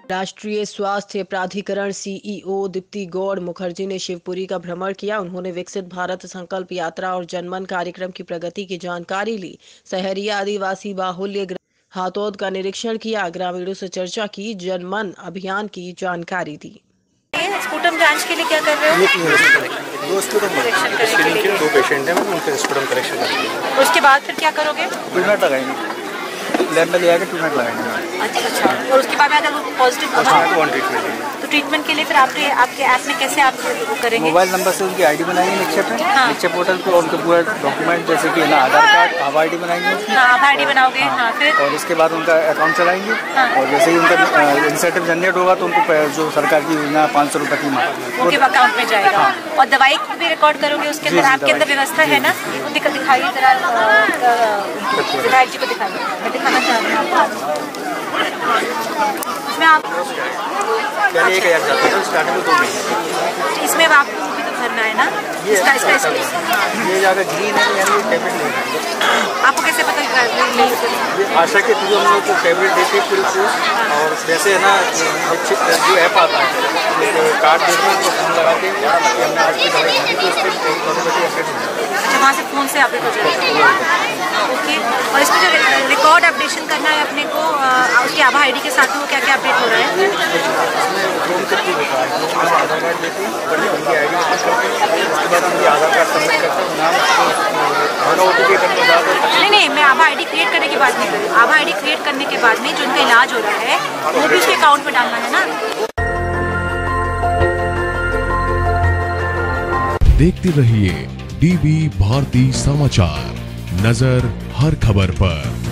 राष्ट्रीय स्वास्थ्य प्राधिकरण सीईओ दीप्ति गौड़ मुखर्जी ने शिवपुरी का भ्रमण किया। उन्होंने विकसित भारत संकल्प यात्रा और जनमन कार्यक्रम की प्रगति की जानकारी ली। सहरिया आदिवासी बाहुल्य हातौद का निरीक्षण किया। ग्रामीणों से चर्चा की। जनमन अभियान की जानकारी दी। स्पुटम जांच के लिए क्या कर रहे हो? दो स्पुटम स्क्रीनिंग के लिए 2 पेशेंट हैं, उनके स्पुटम कलेक्शन करेंगे। उसके बाद फिर क्या करोगे? ट्रीटमेंट लगाएंगे, लैब में ले आके ट्रीटमेंट लगाएंगे। अच्छा। और उसके बाद अगर वो पॉजिटिव वन ट्रीटमेंट है। तो ट्रीटमेंट के लिए फिर आपके ऐप में कैसे आप वो करेंगे? मोबाइल नंबर से उनकी आईडी बनाएंगे निक्षेप में, निक्षेप पोर्टल पे, और उनके पूरा डॉक्यूमेंट जैसे कि ना आधार कार्ड, आभा आईडी बनाएंगे। आभा आईडी बनाओगे? हाँ। फिर और इसके बाद उनका अकाउंट चलाएंगे। और जैसे ही उनका इंसेंटिव जनरेट होगा तो उनको जो सरकार की योजना 500 रुपये की उनके अकाउंट में जाएगा। और दवाई भी रिकॉर्ड करोगे उसके अंदर? आपके अंदर व्यवस्था है ना? दिखाइए जरा, विधायक जी को दिखाइए। मैं दिखाना चाह रही हूँ इसमें आप इसमें अब आपको भी तो भरना है ना? इसका ये ज़्यादा ग्रीन है, यानी टैबलेट नहीं। आपको कैसे पता चला? आशा के थ्रू हम लोग को टैबलेट देते पूरी कोर्स। और जैसे है ना जो ऐप आता है कार्ड देते हैं तो फोन लगाते हैं कि हमने आज की दवाई खाई तो उसके ऑटोमेटिक अपडेट हो जाता है। अच्छा, वहाँ से फ़ोन से अपडेट हो जाएगा। ओके। और इसमें जो रिकॉर्ड अपडेशन करना है अपने को, उसकी आभा आईडी के साथ वो क्या क्या अपडेट हो रहा है? आधार कार्ड देते हैं, उनकी आईडी करते हैं, उसके बाद उनकी आधार कार्ड सबमिट करते हैं, नहीं, मैं आभा आईडी क्रिएट करने की बात नहीं कर रही हूँ। आभा आईडी क्रिएट करने के बाद में जो उनका इलाज हो रहा है वो भी उसके अकाउंट में डालना है ना? देखते रहिए डीवी भारती समाचार, नजर हर खबर पर।